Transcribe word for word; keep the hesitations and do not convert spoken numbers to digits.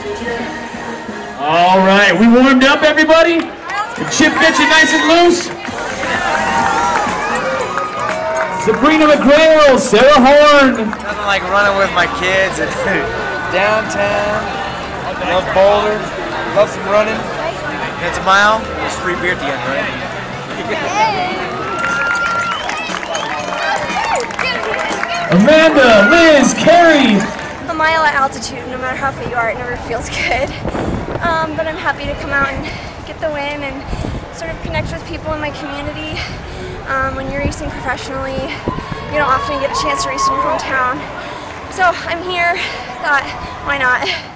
All right, we warmed up, everybody? The chip bitch nice and loose? Sabrina McGrail, Sarah Horn. Nothing like running with my kids and downtown. Love Boulder. Love some running. It's a mile. There's free beer at the end, right? Amanda, Liz, Carrie. A mile at altitude, no matter how fit you are, it never feels good. Um, but I'm happy to come out and get the win and sort of connect with people in my community. Um, when you're racing professionally, you don't often get a chance to race in your hometown. So I'm here, thought, why not?